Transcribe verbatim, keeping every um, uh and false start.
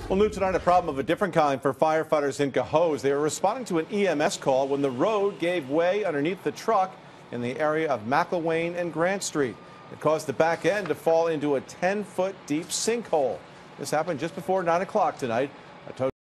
Well, new tonight, a problem of a different kind for firefighters in Cohoes. They were responding to an E M S call when the road gave way underneath the truck in the area of McElwain and Grant Street. It caused the back end to fall into a ten foot deep sinkhole. This happened just before nine o'clock tonight. A